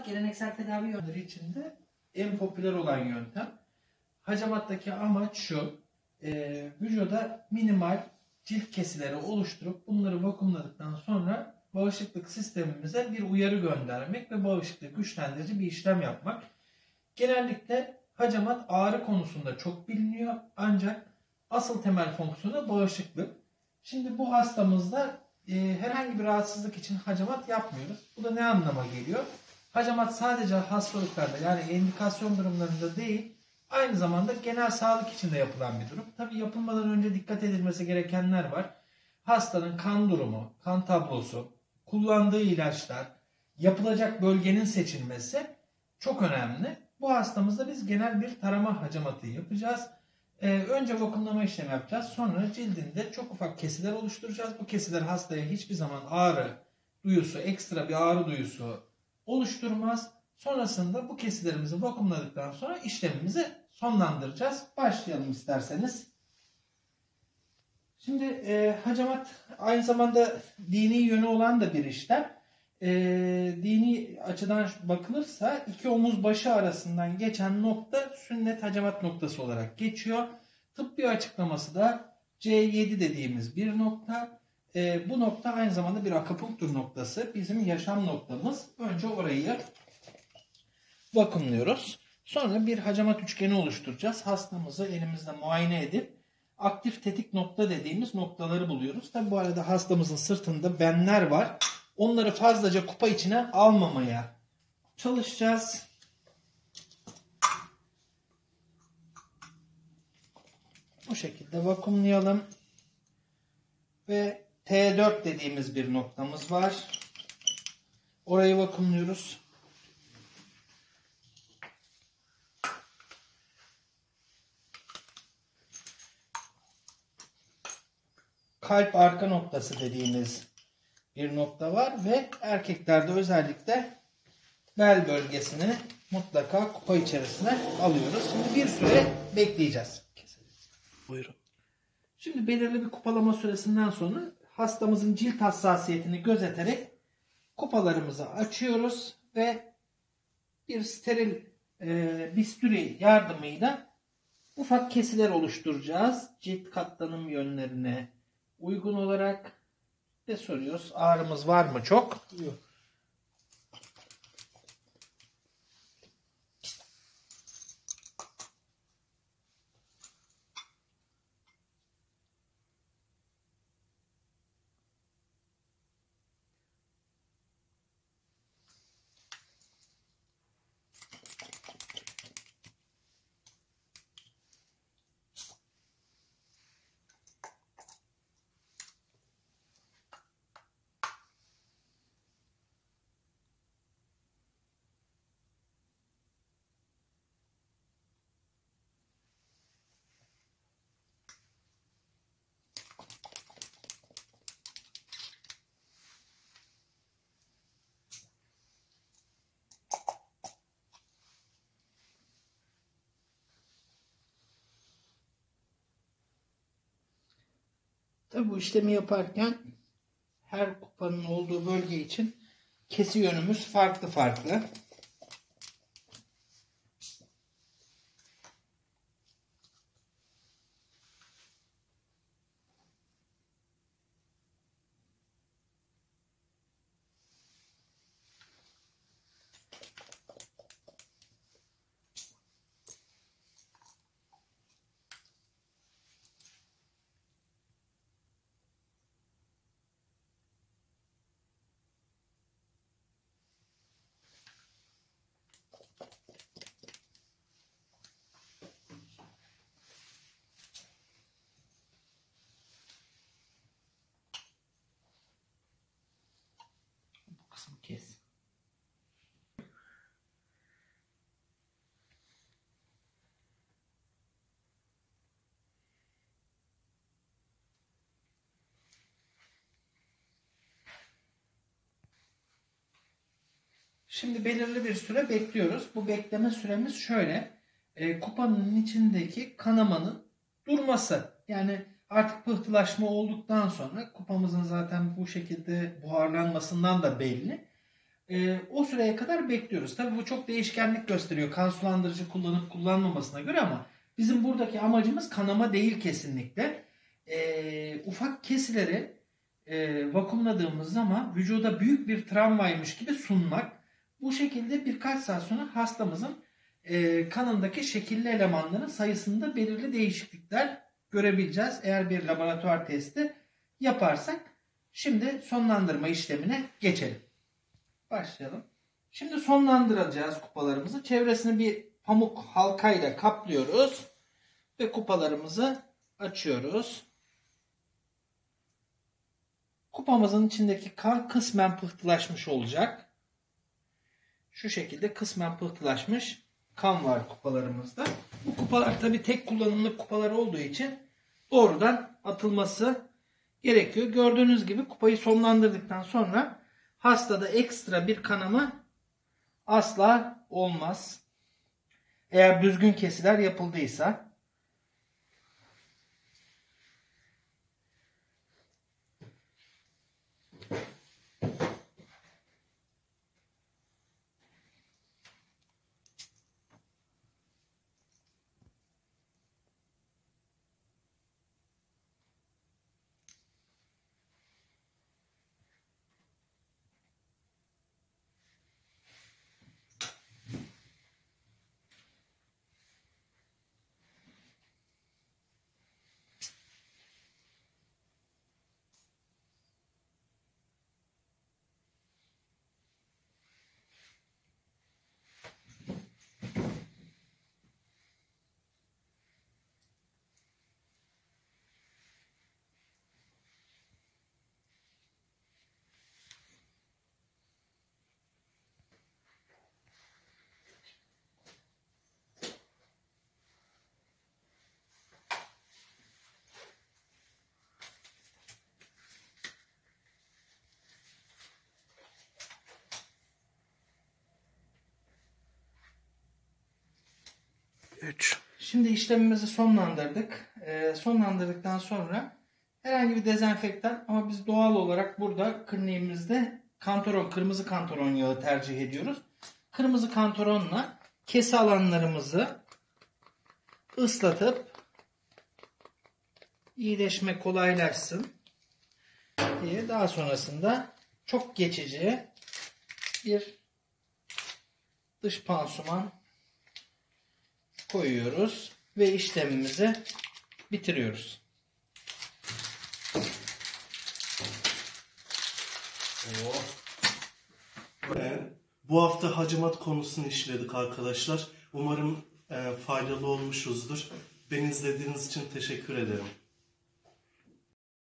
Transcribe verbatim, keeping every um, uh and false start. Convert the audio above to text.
Hacamat geleneksel tedavi yöntemleri içinde en popüler olan yöntem. Hacamattaki amaç şu, e, vücuda minimal cilt kesileri oluşturup bunları vakumladıktan sonra bağışıklık sistemimize bir uyarı göndermek ve bağışıklık güçlendirici bir işlem yapmak. Genellikle hacamat ağrı konusunda çok biliniyor ancak asıl temel fonksiyonu bağışıklık. Şimdi bu hastamızda e, herhangi bir rahatsızlık için hacamat yapmıyoruz. Bu da ne anlama geliyor? Hacamat sadece hastalıklarda yani endikasyon durumlarında değil, aynı zamanda genel sağlık için de yapılan bir durum. Tabii yapılmadan önce dikkat edilmesi gerekenler var. Hastanın kan durumu, kan tablosu, kullandığı ilaçlar, yapılacak bölgenin seçilmesi çok önemli. Bu hastamızda biz genel bir tarama hacamatı yapacağız. Ee, önce vakumlama işlemi yapacağız. Sonra cildinde çok ufak kesiler oluşturacağız. Bu kesiler hastaya hiçbir zaman ağrı duyusu, ekstra bir ağrı duyusu oluşturmaz. Sonrasında bu kesilerimizi vakumladıktan sonra işlemimizi sonlandıracağız. Başlayalım isterseniz. Şimdi e, hacamat aynı zamanda dini yönü olan da bir işlem. E, dini açıdan bakılırsa iki omuz başı arasından geçen nokta sünnet hacamat noktası olarak geçiyor. Tıbbi açıklaması da C yedi dediğimiz bir nokta. E, bu nokta aynı zamanda bir akupunktur noktası. Bizim yaşam noktamız. Önce orayı vakumluyoruz. Sonra bir hacamat üçgeni oluşturacağız. Hastamızı elimizde muayene edip aktif tetik nokta dediğimiz noktaları buluyoruz. Tabi bu arada hastamızın sırtında benler var. Onları fazlaca kupa içine almamaya çalışacağız. Bu şekilde vakumlayalım. Ve T dört dediğimiz bir noktamız var. Orayı vakumluyoruz. Kalp arka noktası dediğimiz bir nokta var ve erkeklerde özellikle bel bölgesini mutlaka kupa içerisine alıyoruz. Şimdi bir süre bekleyeceğiz. Buyurun. Şimdi belirli bir kupalama süresinden sonra hastamızın cilt hassasiyetini gözeterek kupalarımızı açıyoruz ve bir steril e, bisturi yardımıyla ufak kesiler oluşturacağız. Cilt katlanım yönlerine uygun olarak ve soruyoruz. Ağrımız var mı çok? Yok. Tabi bu işlemi yaparken her kupanın olduğu bölge için kesi yönümüz farklı farklı. Kes. Şimdi belirli bir süre bekliyoruz. Bu bekleme süremiz şöyle. E, kupanın içindeki kanamanın durması. Yani artık pıhtılaşma olduktan sonra kupamızın zaten bu şekilde buharlanmasından da belli. E, o süreye kadar bekliyoruz. Tabii bu çok değişkenlik gösteriyor kan sulandırıcı kullanıp kullanmamasına göre ama bizim buradaki amacımız kanama değil kesinlikle. E, ufak kesileri e, vakumladığımız zaman vücuda büyük bir travmaymış gibi sunmak. Bu şekilde birkaç saat sonra hastamızın e, kanındaki şekilli elemanların sayısında belirli değişiklikler görebileceğiz. Eğer bir laboratuvar testi yaparsak. Şimdi sonlandırma işlemine geçelim. Başlayalım. Şimdi sonlandıracağız kupalarımızı. Çevresini bir pamuk halkayla kaplıyoruz. Ve kupalarımızı açıyoruz. Kupamızın içindeki kan kısmen pıhtılaşmış olacak. Şu şekilde kısmen pıhtılaşmış kan var kupalarımızda. Bu kupalar tabii tek kullanımlık kupalar olduğu için doğrudan atılması gerekiyor. Gördüğünüz gibi kupayı sonlandırdıktan sonra hastada ekstra bir kanama asla olmaz. Eğer düzgün kesiler yapıldıysa. üç. Şimdi işlemimizi sonlandırdık. Ee, sonlandırdıktan sonra herhangi bir dezenfektan ama biz doğal olarak burada kliniğimizde kantaron, kırmızı kantaron yağı tercih ediyoruz. Kırmızı kantaronla kesi alanlarımızı ıslatıp iyileşme kolaylaşsın diye daha sonrasında çok geçici bir dış pansuman koyuyoruz ve işlemimizi bitiriyoruz. Bu hafta hacamat konusunu işledik arkadaşlar. Umarım e, faydalı olmuşuzdur. Beni izlediğiniz için teşekkür ederim.